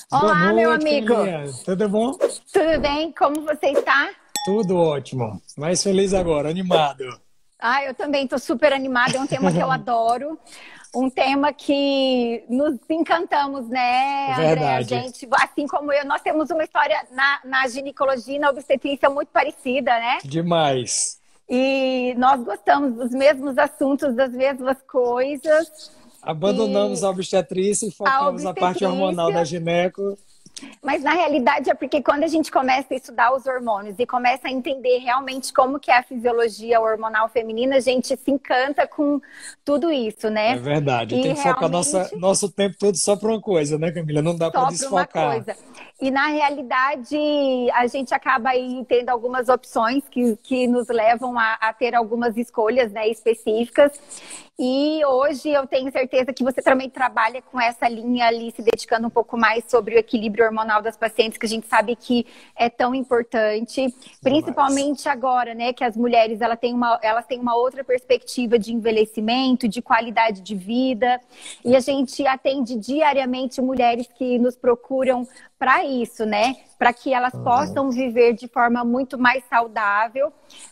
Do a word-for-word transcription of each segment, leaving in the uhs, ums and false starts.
Boa Olá, meu noite, amigo. Camilinha. Tudo bom? Tudo bem? Como você está? Tudo ótimo. Mais feliz agora, animado. Ah, eu também estou super animada. É um tema que eu adoro. Um tema que nos encantamos, né, André? A Verdade. gente, assim como eu, nós temos uma história na, na ginecologia e na obstetrícia muito parecida, né? Demais. E nós gostamos dos mesmos assuntos, das mesmas coisas. Abandonamos E a obstetrícia e a focamos na parte hormonal da obstetrícia. gineco. Mas na realidade é porque quando a gente começa a estudar os hormônios e começa a entender realmente como que é a fisiologia hormonal feminina, a gente se encanta com tudo isso, É né? verdade. E Tem que focar nossa, realmente nosso tempo todo só para uma coisa, né, Camila? Não dá para só para uma desfocar. coisa. E na realidade a gente acaba aí tendo algumas opções que, que nos levam a, a ter algumas escolhas, né, específicas. E hoje eu tenho certeza que você também trabalha com essa linha ali, se dedicando um pouco mais sobre o equilíbrio hormonal das pacientes, que a gente sabe que é tão importante, Demais. principalmente agora, né, que as mulheres elas têm uma, elas têm uma outra perspectiva de envelhecimento, de qualidade de vida, e a gente atende diariamente mulheres que nos procuram para isso, né, para que elas Uhum. possam viver de forma muito mais saudável,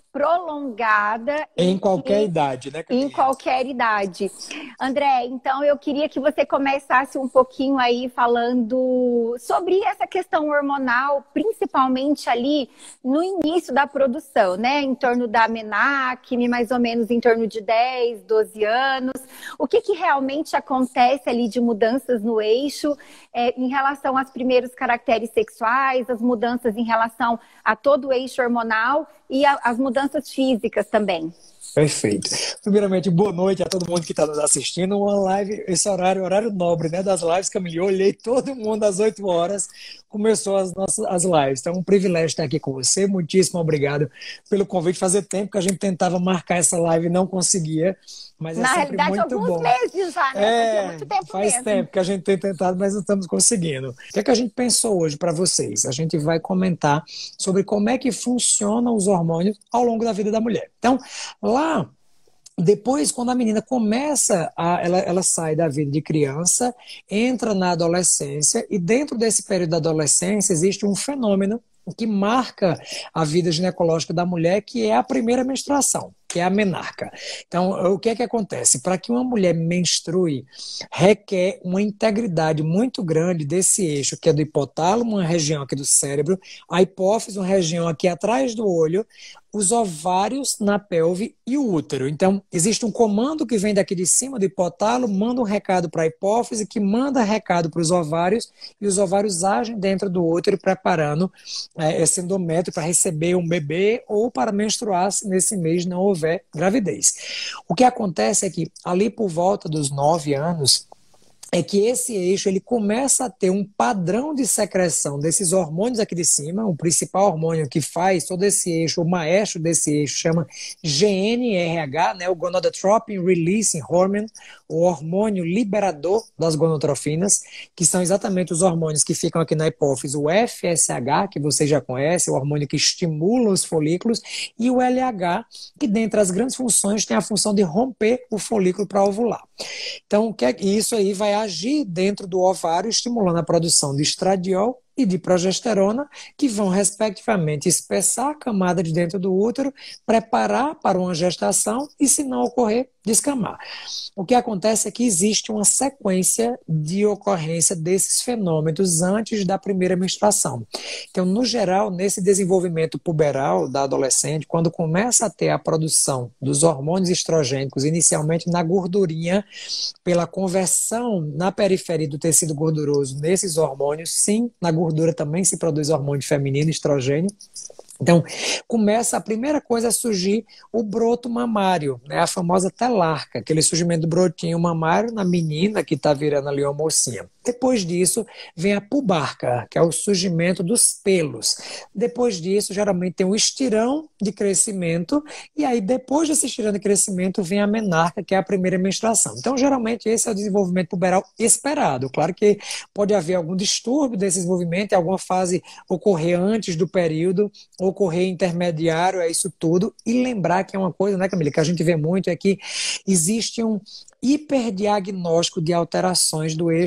prolongada Em e qualquer que idade, né, em Camilinha? qualquer idade. André, então eu queria que você começasse um pouquinho aí falando sobre essa questão hormonal, principalmente ali no início da produção, né? Em torno da menarque, mais ou menos em torno de dez, doze anos. O que, que realmente acontece ali de mudanças no eixo é, em relação aos primeiros caracteres sexuais, as mudanças em relação a todo o eixo hormonal e a, as mudanças físicas também. Perfeito. Primeiramente, boa noite a todo mundo que está nos assistindo. Uma live, esse horário, horário nobre, né, das lives, Camille. Eu olhei todo mundo às oito horas, começou as nossas as lives. Então, é um privilégio estar aqui com você. Muitíssimo obrigado pelo convite. Fazia tempo que a gente tentava marcar essa live e não conseguia, mas é Na sempre realidade, muito alguns bom. meses já, né? Fazia É, muito tempo faz mesmo. tempo que a gente tem tentado, mas não estamos conseguindo. O que é que a gente pensou hoje para vocês? A gente vai comentar sobre como é que funcionam os hormônios ao longo da vida da mulher. Então, lá depois, quando a menina começa, a, ela, ela sai da vida de criança, entra na adolescência, e dentro desse período da adolescência existe um fenômeno que marca a vida ginecológica da mulher, que é a primeira menstruação, que é a menarca. Então, o que é que acontece? Para que uma mulher menstrue, requer uma integridade muito grande desse eixo, que é do hipotálamo, uma região aqui do cérebro, a hipófise, uma região aqui atrás do olho, os ovários na pelve e o útero. Então, existe um comando que vem daqui de cima do hipotálamo, manda um recado para a hipófise, que manda recado para os ovários, e os ovários agem dentro do útero, preparando é, esse endométrio para receber um bebê ou para menstruar se nesse mês não houver gravidez. O que acontece é que, ali por volta dos nove anos, é que esse eixo ele começa a ter um padrão de secreção desses hormônios aqui de cima. O principal hormônio que faz todo esse eixo, o maestro desse eixo, chama G N R H, né, o Gonadotropin Releasing Hormone, o hormônio liberador das gonotrofinas, que são exatamente os hormônios que ficam aqui na hipófise, o F S H, que você já conhece, o hormônio que estimula os folículos, e o L H, que dentre as grandes funções tem a função de romper o folículo para ovular. Então, isso aí vai agir dentro do ovário, estimulando a produção de estradiol e de progesterona, que vão, respectivamente, espessar a camada de dentro do útero, preparar para uma gestação e, se não ocorrer, descamar. O que acontece é que existe uma sequência de ocorrência desses fenômenos antes da primeira menstruação. Então, no geral, nesse desenvolvimento puberal da adolescente, quando começa a ter a produção dos hormônios estrogênicos, inicialmente na gordurinha, pela conversão na periferia do tecido gorduroso nesses hormônios, sim, na gordura também se produz hormônio feminino, estrogênio. Então, começa a primeira coisa a surgir o broto mamário, né, a famosa telarca, aquele surgimento do brotinho mamário na menina que está virando ali uma mocinha. Depois disso, vem a pubarca, que é o surgimento dos pelos. Depois disso, geralmente tem um estirão de crescimento, e aí depois desse estirão de crescimento vem a menarca, que é a primeira menstruação. Então, geralmente, esse é o desenvolvimento puberal esperado. Claro que pode haver algum distúrbio desse desenvolvimento, em alguma fase ocorrer antes do período, ocorrer intermediário, é isso tudo. E lembrar que é uma coisa, né, Camila, que a gente vê muito é que existe um hiperdiagnóstico de alterações do eixo menstrual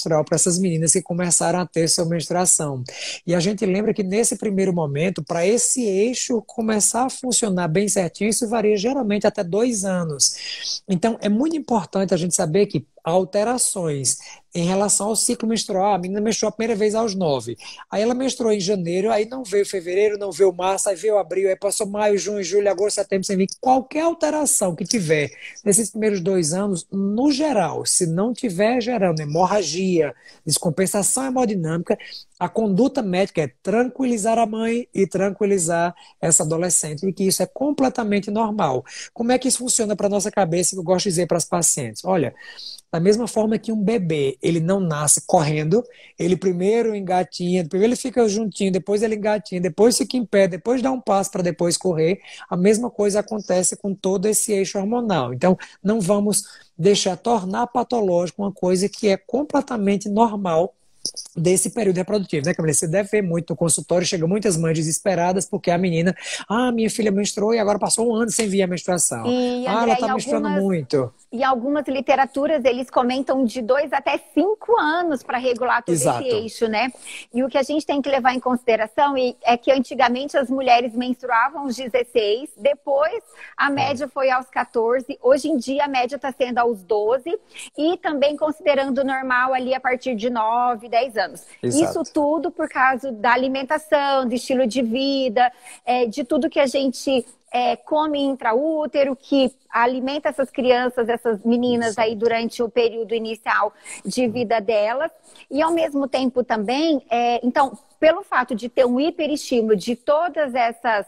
menstrual para essas meninas que começaram a ter sua menstruação. E a gente lembra que nesse primeiro momento, para esse eixo começar a funcionar bem certinho, isso varia geralmente até dois anos. Então, é muito importante a gente saber que alterações em relação ao ciclo menstrual. A menina menstruou a primeira vez aos nove. Aí ela menstruou em janeiro, aí não veio fevereiro, não veio março, aí veio abril, aí passou maio, junho, julho, agosto, setembro, sem vir. Qualquer alteração que tiver nesses primeiros dois anos, no geral, se não tiver gerando hemorragia, descompensação hemodinâmica, a conduta médica é tranquilizar a mãe e tranquilizar essa adolescente, e que isso é completamente normal. Como é que isso funciona para a nossa cabeça, que eu gosto de dizer para as pacientes? Olha, da mesma forma que um bebê, ele não nasce correndo, ele primeiro engatinha, primeiro ele fica juntinho, depois ele engatinha, depois fica em pé, depois dá um passo para depois correr, a mesma coisa acontece com todo esse eixo hormonal. Então, não vamos deixar tornar patológico uma coisa que é completamente normal desse período reprodutivo, né, Camila? Você deve ver muito no consultório, chega muitas mães desesperadas porque a menina, ah, minha filha menstruou e agora passou um ano sem vir a menstruação. E, ah, André, ela tá menstruando algumas, muito. Em algumas literaturas, eles comentam de dois até cinco anos para regular todo Exato. esse eixo, né? E o que a gente tem que levar em consideração é que antigamente as mulheres menstruavam aos dezesseis, depois a média foi aos quatorze, hoje em dia a média está sendo aos doze, e também considerando normal ali a partir de nove, dez anos. Exato. Isso tudo por causa da alimentação, do estilo de vida, é, de tudo que a gente é, come intraútero, que alimenta essas crianças, essas meninas aí durante o período inicial de vida delas. E ao mesmo tempo também, é, então, pelo fato de ter um hiperestímulo de todas essas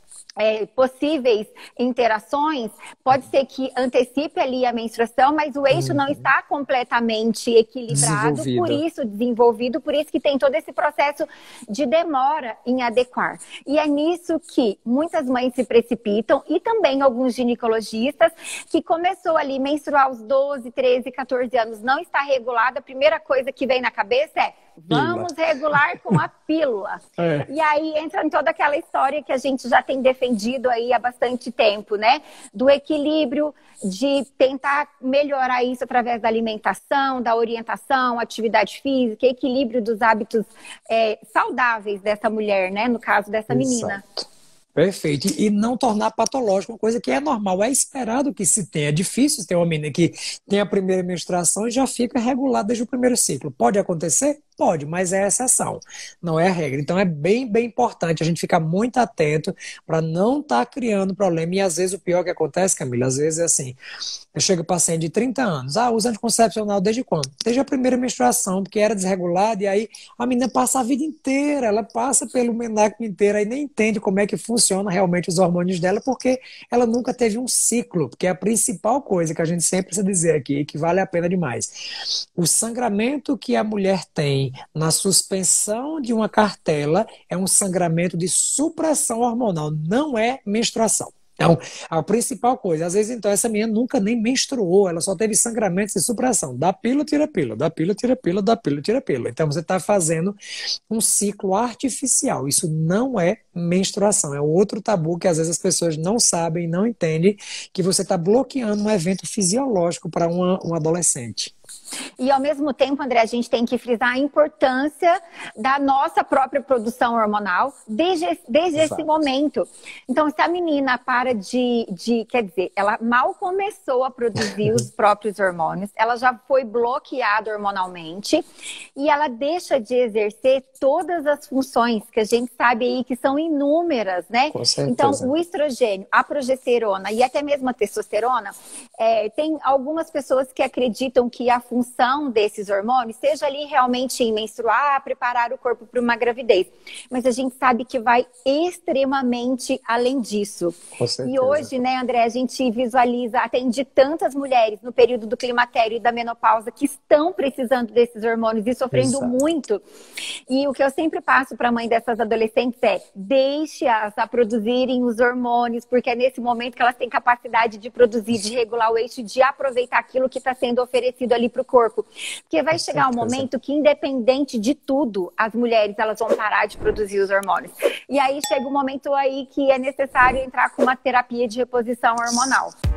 É, possíveis interações, pode ser que antecipe ali a menstruação, mas o eixo uhum. não está completamente equilibrado, por isso desenvolvido, por isso que tem todo esse processo de demora em adequar. E é nisso que muitas mães se precipitam, e também alguns ginecologistas, que começou ali menstruar aos doze, treze, quatorze anos, não está regulada, a primeira coisa que vem na cabeça é vamos pílula. regular com a pílula. É. E aí entra em toda aquela história que a gente já tem defendido aí há bastante tempo, né? Do equilíbrio, de tentar melhorar isso através da alimentação, da orientação, atividade física, equilíbrio dos hábitos é, saudáveis dessa mulher, né? No caso dessa menina. Exato. Perfeito. E não tornar patológico uma coisa que é normal, é esperado que se tenha. É difícil ter uma menina que tem a primeira menstruação e já fica regulada desde o primeiro ciclo. Pode acontecer? Pode, mas é a exceção, não é a regra. Então é bem, bem importante a gente ficar muito atento para não estar tá criando problema. E às vezes o pior que acontece, Camila, às vezes é assim, eu chego paciente de trinta anos, ah, usa anticoncepcional desde quando? Desde a primeira menstruação, porque era desregulada, e aí a menina passa a vida inteira, ela passa pelo menarca inteiro e nem entende como é que funciona realmente os hormônios dela, porque ela nunca teve um ciclo, que é a principal coisa que a gente sempre precisa dizer aqui, que vale a pena demais. O sangramento que a mulher tem na suspensão de uma cartela é um sangramento de supressão hormonal, não é menstruação. Então, a principal coisa, às vezes, então, essa menina nunca nem menstruou, ela só teve sangramento de supressão. Dá pílula, tira pílula, dá pílula, tira pílula, dá pílula, tira pílula. Então, você está fazendo um ciclo artificial. Isso não é menstruação, é outro tabu que às vezes as pessoas não sabem, não entendem, que você está bloqueando um evento fisiológico para uma, um adolescente. E ao mesmo tempo, André, a gente tem que frisar a importância da nossa própria produção hormonal desde, desde esse momento. Então, se a menina para de, de, quer dizer, ela mal começou a produzir os próprios hormônios, ela já foi bloqueada hormonalmente e ela deixa de exercer todas as funções que a gente sabe aí que são inúmeras, né? Com certeza. Então, o estrogênio, a progesterona e até mesmo a testosterona, é, tem algumas pessoas que acreditam que a função desses hormônios seja ali realmente em menstruar, preparar o corpo para uma gravidez. Mas a gente sabe que vai extremamente além disso. Com certeza. E hoje, né, André, a gente visualiza, atende tantas mulheres no período do climatério e da menopausa que estão precisando desses hormônios e sofrendo Exato. muito. E o que eu sempre passo para a mãe dessas adolescentes é: deixe-as a produzirem os hormônios, porque é nesse momento que elas têm capacidade de produzir, de regular o eixo, de aproveitar aquilo que está sendo oferecido ali para o corpo. Porque vai Com chegar certeza. um momento que, independente de tudo, as mulheres elas vão parar de produzir os hormônios. E aí chega um momento aí que é necessário entrar com uma terapia de reposição hormonal.